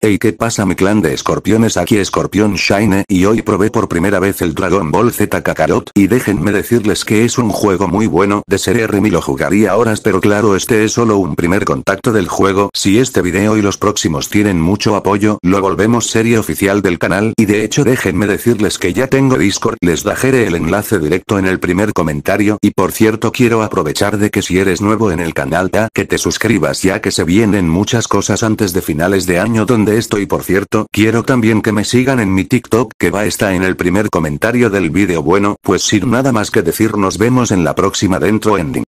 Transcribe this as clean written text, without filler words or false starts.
Hey, ¿qué pasa mi clan de escorpiones? Aquí Escorpión Shine y hoy probé por primera vez el Dragon Ball Z Kakarot y déjenme decirles que es un juego muy bueno. De ser Remy lo jugaría horas, pero claro, este es solo un primer contacto del juego. Si este video y los próximos tienen mucho apoyo, lo volvemos serie oficial del canal y de hecho déjenme decirles que ya tengo Discord, les dejaré el enlace directo en el primer comentario y por cierto quiero aprovechar de que si eres nuevo en el canal que te suscribas ya que se vienen muchas cosas antes de finales de año donde estoy. Por cierto, quiero también que me sigan en mi TikTok que va a estar en el primer comentario del vídeo. Bueno, pues sin nada más que decir nos vemos en la próxima dentro ending.